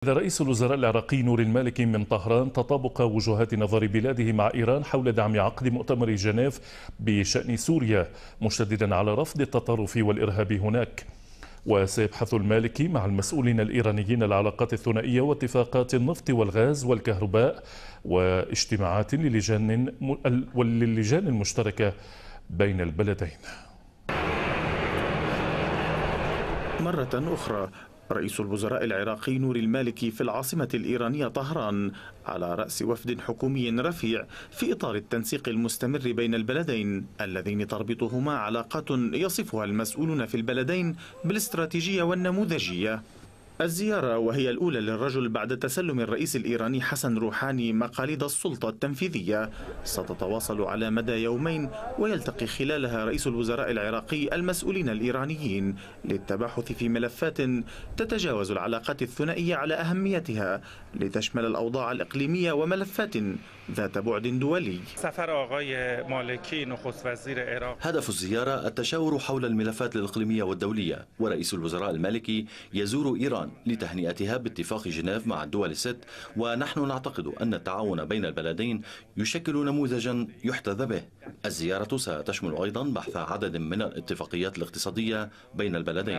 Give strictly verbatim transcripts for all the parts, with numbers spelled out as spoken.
رئيس الوزراء العراقي نور المالكي من طهران تطابق وجهات نظر بلاده مع إيران حول دعم عقد مؤتمر جنيف بشأن سوريا، مشددا على رفض التطرف والإرهاب هناك. وسيبحث المالكي مع المسؤولين الإيرانيين العلاقات الثنائية واتفاقات النفط والغاز والكهرباء واجتماعات للجان للجان المشتركة بين البلدين. مرة أخرى رئيس الوزراء العراقي نور المالكي في العاصمة الإيرانية طهران على رأس وفد حكومي رفيع في إطار التنسيق المستمر بين البلدين اللذين تربطهما علاقات يصفها المسؤولون في البلدين بالاستراتيجية والنموذجية. الزيارة وهي الأولى للرجل بعد تسلم الرئيس الإيراني حسن روحاني مقاليد السلطة التنفيذية ستتواصل على مدى يومين، ويلتقي خلالها رئيس الوزراء العراقي المسؤولين الإيرانيين للتباحث في ملفات تتجاوز العلاقات الثنائية على أهميتها لتشمل الأوضاع الإقليمية وملفات ذات بعد دولي. هدف الزيارة التشاور حول الملفات الإقليمية والدولية، ورئيس الوزراء المالكي يزور إيران لتهنئتها باتفاق جنيف مع الدول الست، ونحن نعتقد أن التعاون بين البلدين يشكل نموذجا يحتذى به. الزيارة ستشمل أيضا بحث عدد من الاتفاقيات الاقتصادية بين البلدين.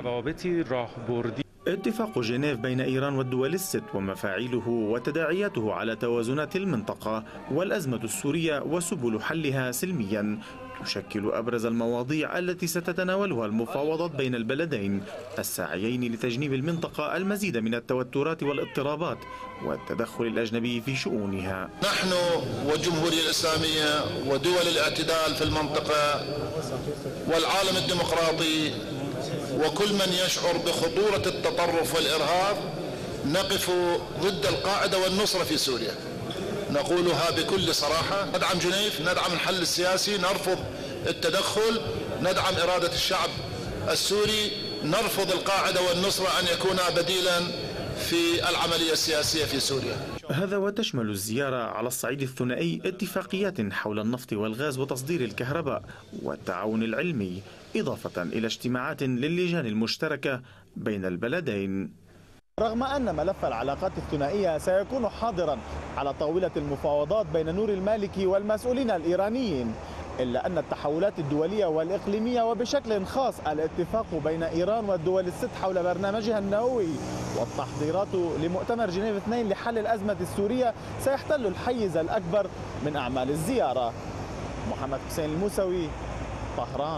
اتفاق جنيف بين إيران والدول الست ومفاعيله وتداعياته على توازنات المنطقة والأزمة السورية وسبل حلها سلميا تشكل أبرز المواضيع التي ستتناولها المفاوضات بين البلدين الساعيين لتجنيب المنطقة المزيد من التوترات والاضطرابات والتدخل الأجنبي في شؤونها. نحن والجمهورية الإسلامية ودول الاعتدال في المنطقة والعالم الديمقراطي وكل من يشعر بخطورة التطرف والإرهاب نقف ضد القاعدة والنصرة في سوريا. نقولها بكل صراحة: ندعم جنيف، ندعم الحل السياسي، نرفض التدخل، ندعم إرادة الشعب السوري، نرفض القاعدة والنصرة أن يكونا بديلا في العملية السياسية في سوريا. هذا وتشمل الزيارة على الصعيد الثنائي اتفاقيات حول النفط والغاز وتصدير الكهرباء والتعاون العلمي، إضافة إلى اجتماعات للجان المشتركة بين البلدين. رغم أن ملف العلاقات الثنائية سيكون حاضرا على طاولة المفاوضات بين نور المالكي والمسؤولين الإيرانيين، إلا أن التحولات الدولية والإقليمية وبشكل خاص الاتفاق بين إيران والدول الست حول برنامجها النووي والتحضيرات لمؤتمر جنيف اثنين لحل الأزمة السورية سيحتل الحيز الأكبر من أعمال الزيارة. محمد حسين الموسوي، طهران.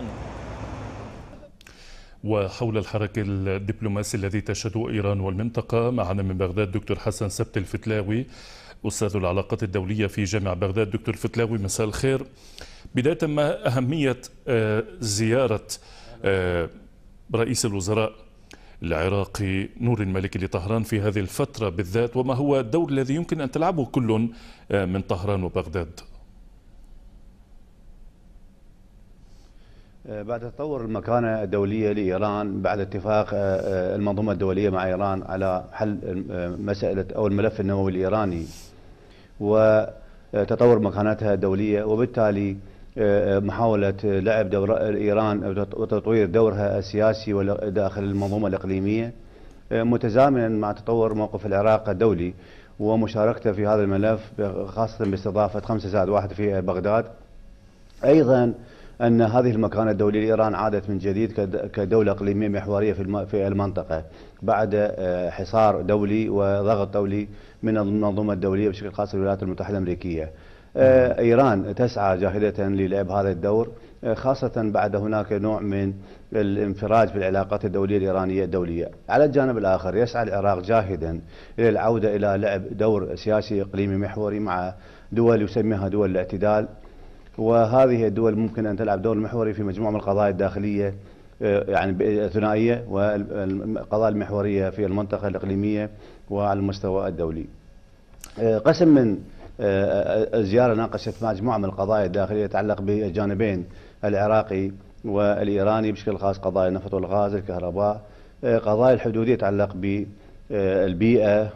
وحول الحراك الدبلوماسي الذي تشهده إيران والمنطقة، معنا من بغداد دكتور حسن سبت الفتلاوي أستاذ العلاقات الدولية في جامعة بغداد. دكتور فتلاوي، مساء الخير. بداية، ما أهمية زيارة رئيس الوزراء العراقي نور المالكي لطهران في هذه الفترة بالذات، وما هو الدور الذي يمكن أن تلعبه كل من طهران وبغداد؟ بعد تطور المكانة الدولية لإيران بعد اتفاق المنظومة الدولية مع إيران على حل مسألة أو الملف النووي الإيراني وتطور مكانتها الدولية، وبالتالي محاولة لعب دور إيران وتطوير دورها السياسي داخل المنظومة الإقليمية متزامنا مع تطور موقف العراق الدولي ومشاركته في هذا الملف، خاصة باستضافة خمسة زائد واحد في بغداد. أيضا أن هذه المكانة الدولية لإيران عادت من جديد كدولة إقليمية محورية في المنطقة بعد حصار دولي وضغط دولي من المنظومة الدولية بشكل خاص الولايات المتحدة الأمريكية. إيران تسعى جاهدة للعب هذا الدور، خاصة بعد هناك نوع من الانفراج في العلاقات الدولية الإيرانية الدولية. على الجانب الآخر يسعى العراق جاهدا إلى العودة إلى لعب دور سياسي إقليمي محوري مع دول يسميها دول الاعتدال، وهذه الدول ممكن أن تلعب دور محوري في مجموعة من القضايا الداخلية يعني الثنائية والقضايا المحورية في المنطقة الإقليمية وعلى المستوى الدولي. قسم من الزيارة ناقشت مجموعة من القضايا الداخلية تتعلق بالجانبين العراقي والإيراني، بشكل خاص قضايا النفط والغاز، الكهرباء، قضايا الحدودية تتعلق بالبيئة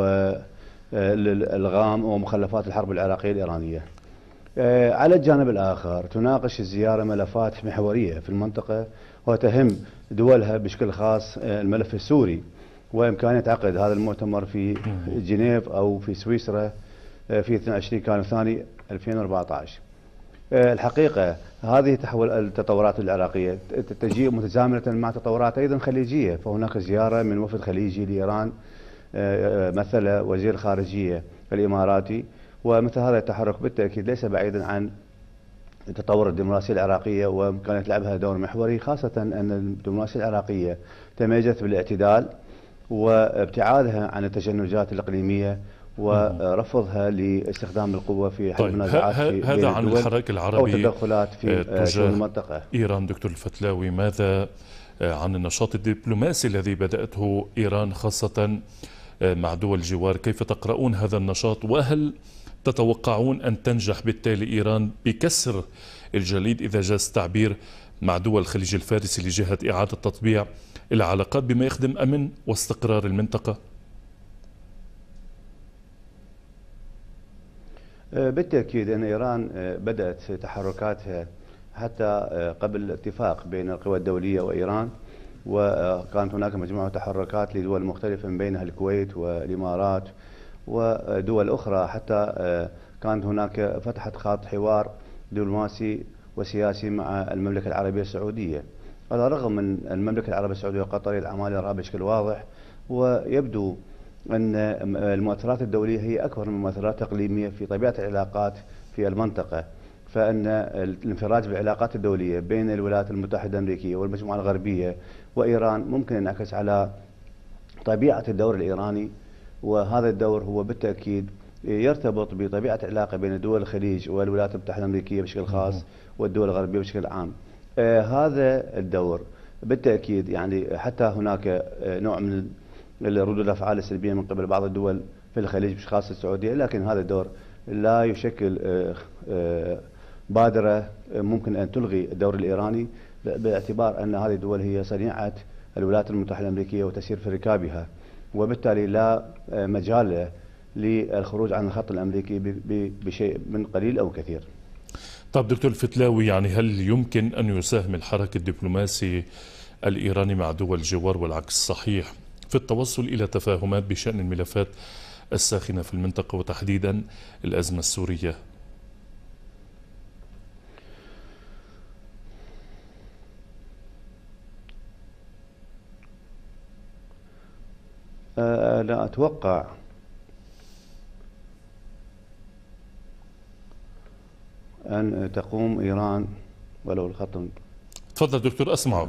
والألغام ومخلفات الحرب العراقية الإيرانية. على الجانب الآخر تناقش الزيارة ملفات محورية في المنطقة وتهم دولها بشكل خاص الملف السوري، وإمكانية عقد هذا المؤتمر في جنيف أو في سويسرا في اثنين وعشرين كانون الثاني ألفين وأربعة عشر. الحقيقة هذه تحول التطورات العراقية تجيء متزامنة مع تطورات أيضا خليجية، فهناك زيارة من وفد خليجي لإيران مثل وزير الخارجية الإماراتي، ومثل هذا التحرك بالتأكيد ليس بعيدا عن تطور الدبلوماسية العراقية وإمكانية لعبها دور محوري، خاصة أن الدبلوماسية العراقية تميزت بالاعتدال وابتعادها عن التشنجات الإقليمية ورفضها لاستخدام القوة في حل منازعات طيب هذا عن الحراك العربي أو تدخلات في شؤون المنطقة. إيران دكتور الفتلاوي، ماذا عن النشاط الدبلوماسي الذي بدأته إيران خاصة مع دول الجوار؟ كيف تقرؤون هذا النشاط، وهل تتوقعون أن تنجح بالتالي إيران بكسر الجليد إذا جاز التعبير مع دول الخليج الفارسي لجهة إعادة تطبيع العلاقات بما يخدم أمن واستقرار المنطقة؟ بالتأكيد أن إيران بدأت تحركاتها حتى قبل الاتفاق بين القوى الدولية وإيران، وكانت هناك مجموعة تحركات لدول مختلفة من بينها الكويت والإمارات ودول أخرى، حتى كانت هناك فتحت خط حوار دبلوماسي وسياسي مع المملكة العربية السعودية. على الرغم من المملكة العربية السعودية وقطر الأعمال يراها بشكل واضح، ويبدو أن المؤثرات الدولية هي أكبر من المؤثرات الإقليمية في طبيعة العلاقات في المنطقة، فإن الانفراج بالعلاقات الدولية بين الولايات المتحدة الأمريكية والمجموعة الغربية وإيران ممكن أن ينعكس على طبيعة الدور الإيراني، وهذا الدور هو بالتأكيد يرتبط بطبيعة العلاقة بين دول الخليج والولايات المتحدة الأمريكية بشكل خاص والدول الغربية بشكل عام. آه هذا الدور بالتأكيد يعني حتى هناك نوع من ردود الأفعال السلبية من قبل بعض الدول في الخليج بشكل خاص السعودية، لكن هذا الدور لا يشكل آه آه بادرة ممكن أن تلغي الدور الإيراني، باعتبار أن هذه الدول هي صنيعة الولايات المتحدة الأمريكية وتسير في ركابها، وبالتالي لا مجال للخروج عن الخط الأمريكي بشيء من قليل أو كثير. طيب دكتور الفتلاوي، يعني هل يمكن أن يساهم الحراك الدبلوماسي الإيراني مع دول الجوار والعكس صحيح في التوصل إلى تفاهمات بشأن الملفات الساخنة في المنطقة وتحديدا الأزمة السورية؟ لا أتوقع أن تقوم إيران ولو الخط. تفضل دكتور أسمعك.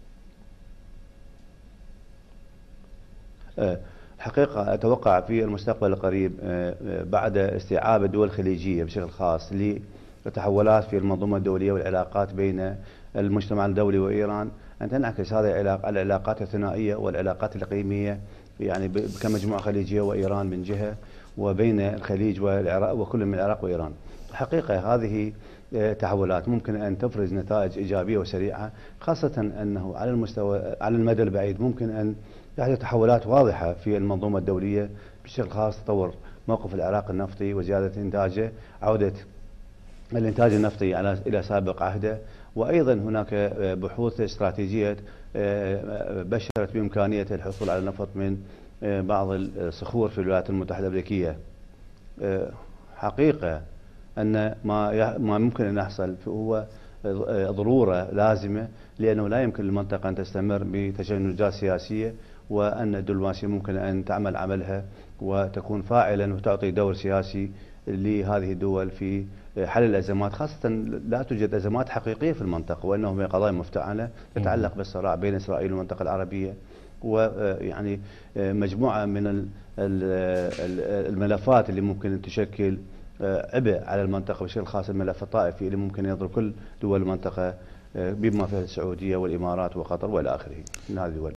حقيقة أتوقع في المستقبل القريب بعد استيعاب الدول الخليجية بشكل خاص للتحولات في المنظومة الدولية والعلاقات بين المجتمع الدولي وإيران أن تنعكس هذه العلاقات الثنائية والعلاقات الإقليمية، يعني كمجموعة خليجية وإيران من جهة، وبين الخليج والعراق وكل من العراق وإيران. حقيقة هذه تحولات ممكن أن تفرز نتائج إيجابية وسريعة، خاصة أنه على المستوى على المدى البعيد ممكن أن يحدث تحولات واضحة في المنظومة الدولية، بشكل خاص تطور موقف العراق النفطي وزيادة إنتاجه، عودة الإنتاج النفطي على إلى سابق عهده، وأيضا هناك بحوث استراتيجية بشرت بإمكانية الحصول على النفط من بعض الصخور في الولايات المتحدة الأمريكية. حقيقة أن ما ما ممكن أن يحصل هو ضرورة لازمة، لأنه لا يمكن للمنطقة أن تستمر بتشنجات سياسية، وأن الدبلوماسية ممكن أن تعمل عملها وتكون فاعلا وتعطي دور سياسي لهذه الدول في حل الأزمات، خاصة لا توجد أزمات حقيقية في المنطقة، وأنه هي قضايا مفتعلة تتعلق بالصراع بين إسرائيل والمنطقة العربية، ويعني مجموعة من الملفات اللي ممكن أن تشكل عبء على المنطقة بشكل خاص الملف الطائفي اللي ممكن يضر كل دول المنطقة بما فيها السعودية والإمارات وقطر والى آخره من هذه الدول.